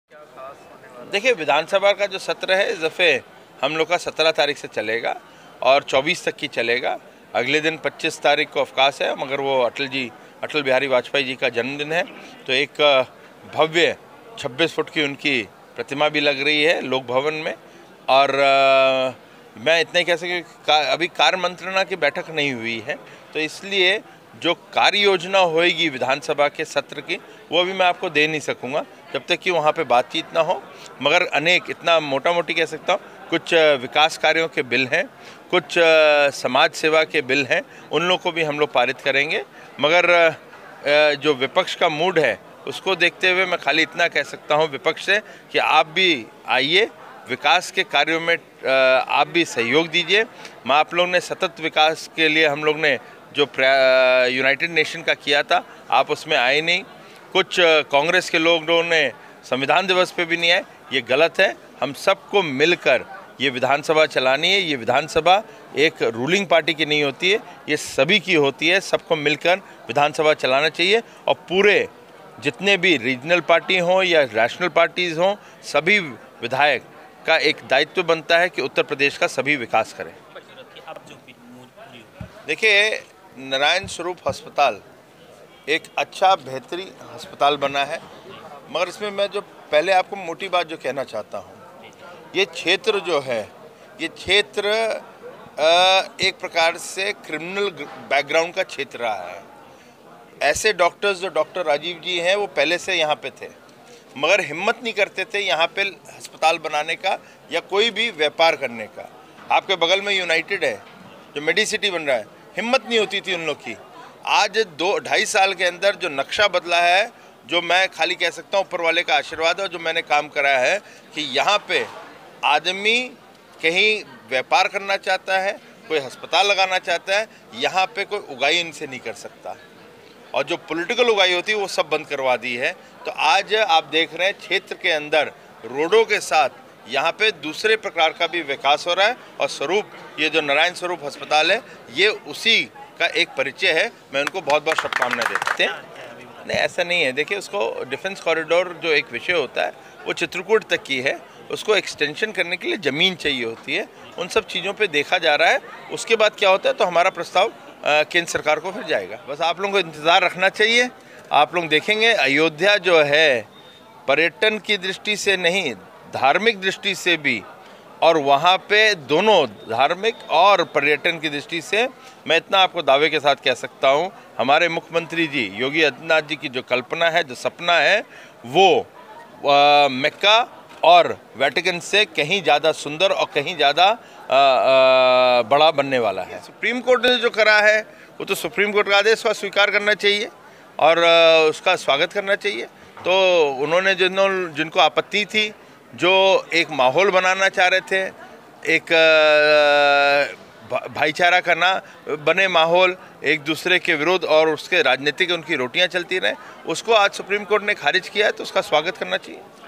देखिए, विधानसभा का जो सत्र है इस दफ़े हम लोग का 17 तारीख से चलेगा और 24 तक की चलेगा। अगले दिन 25 तारीख को अवकाश है, मगर वो अटल बिहारी वाजपेयी जी का जन्मदिन है, तो एक भव्य 26 फुट की उनकी प्रतिमा भी लग रही है लोक भवन में। और मैं इतना ही कह सकता अभी कार्य मंत्रणा की बैठक नहीं हुई है, तो इसलिए जो कार्य योजना होएगी विधानसभा के सत्र की वो अभी मैं आपको दे नहीं सकूंगा जब तक कि वहाँ पे बातचीत ना हो। मगर अनेक, इतना मोटा मोटी कह सकता हूँ, कुछ विकास कार्यों के बिल हैं, कुछ समाज सेवा के बिल हैं, उन लोगों को भी हम लोग पारित करेंगे। मगर जो विपक्ष का मूड है उसको देखते हुए मैं खाली इतना कह सकता हूँ विपक्ष से कि आप भी आइए, विकास के कार्यों में आप भी सहयोग दीजिए। मैं आप लोग ने सतत विकास के लिए हम लोग ने जो यूनाइटेड नेशन का किया था, आप उसमें आए नहीं। कुछ कांग्रेस के लोगों ने संविधान दिवस पे भी नहीं आए, ये गलत है। हम सबको मिलकर ये विधानसभा चलानी है। ये विधानसभा एक रूलिंग पार्टी की नहीं होती है, ये सभी की होती है। सबको मिलकर विधानसभा चलाना चाहिए और पूरे जितने भी रीजनल पार्टी हों या नेशनल पार्टीज़ हों, सभी विधायक का एक दायित्व बनता है कि उत्तर प्रदेश का सभी विकास करें। देखिए, नारायण स्वरूप अस्पताल एक अच्छा बेहतरीन अस्पताल बना है, मगर इसमें मैं जो पहले आपको मोटी बात जो कहना चाहता हूँ, ये क्षेत्र जो है, ये क्षेत्र एक प्रकार से क्रिमिनल बैकग्राउंड का क्षेत्र रहा है। ऐसे डॉक्टर्स जो डॉक्टर राजीव जी हैं वो पहले से यहाँ पे थे, मगर हिम्मत नहीं करते थे यहाँ पे अस्पताल बनाने का या कोई भी व्यापार करने का। आपके बगल में यूनाइटेड है जो मेडिसिटी बन रहा है, हिम्मत नहीं होती थी उन लोग की। आज 2-2.5 साल के अंदर जो नक्शा बदला है, जो मैं खाली कह सकता हूँ ऊपर वाले का आशीर्वाद है, जो मैंने काम कराया है कि यहाँ पे आदमी कहीं व्यापार करना चाहता है, कोई अस्पताल लगाना चाहता है, यहाँ पे कोई उगाई इनसे नहीं कर सकता। और जो पॉलिटिकल उगाई होती है वो सब बंद करवा दी है। तो आज आप देख रहे हैं क्षेत्र के अंदर रोडों के साथ यहाँ पे दूसरे प्रकार का भी विकास हो रहा है। और स्वरूप, ये जो नारायण स्वरूप अस्पताल है, ये उसी का एक परिचय है। मैं उनको बहुत बहुत शुभकामनाएं देते हैं। नहीं, ऐसा नहीं है। देखिए, उसको डिफेंस कॉरिडोर जो एक विषय होता है वो चित्रकूट तक की है, उसको एक्सटेंशन करने के लिए ज़मीन चाहिए होती है। उन सब चीज़ों पे देखा जा रहा है। उसके बाद क्या होता है तो हमारा प्रस्ताव केंद्र सरकार को फिर जाएगा। बस आप लोगों को इंतज़ार रखना चाहिए। आप लोग देखेंगे अयोध्या जो है पर्यटन की दृष्टि से नहीं, धार्मिक दृष्टि से भी, और वहाँ पे दोनों धार्मिक और पर्यटन की दृष्टि से मैं इतना आपको दावे के साथ कह सकता हूँ, हमारे मुख्यमंत्री जी योगी आदित्यनाथ जी की जो कल्पना है, जो सपना है, वो मक्का और वेटिकन से कहीं ज़्यादा सुंदर और कहीं ज़्यादा बड़ा बनने वाला है। सुप्रीम कोर्ट ने जो करा है वो तो सुप्रीम कोर्ट का आदेश का स्वीकार करना चाहिए और उसका स्वागत करना चाहिए। तो उन्होंने जिनको आपत्ति थी, जो एक माहौल बनाना चाह रहे थे, एक भाईचारा का ना बने माहौल, एक दूसरे के विरोध और उसके राजनीतिक उनकी रोटियां चलती रहे, उसको आज सुप्रीम कोर्ट ने खारिज किया है, तो उसका स्वागत करना चाहिए।